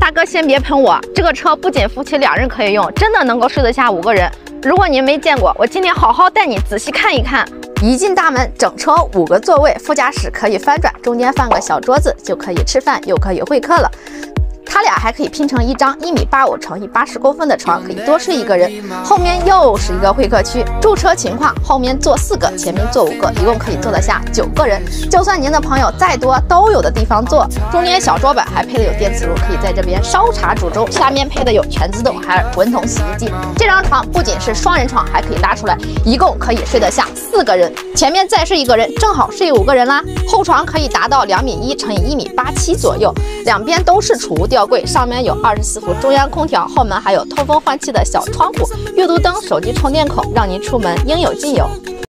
大哥先别喷我，这个车不仅夫妻2人可以用，真的能够睡得下5个人。如果您没见过，我今天好好带你仔细看一看。一进大门，整车5个座位，副驾驶可以翻转，中间放个小桌子，就可以吃饭又可以会客了。 它俩还可以拼成一张1.85米乘以80公分的床，可以多睡1个人。后面又是一个会客区。驻车情况：后面坐4个，前面坐5个，一共可以坐得下9个人。就算您的朋友再多，都有的地方坐。中间小桌板还配的有电磁炉，可以在这边烧茶煮粥。下面配的有全自动还有滚筒洗衣机。这张床不仅是双人床，还可以拉出来，一共可以睡得下4个人。前面再睡1个人，正好睡5个人啦。后床可以达到2.1米乘以1.87米左右，两边都是储物吊柜，上面有24伏中央空调，后门还有通风换气的小窗户，阅读灯、手机充电孔，让您出门应有尽有。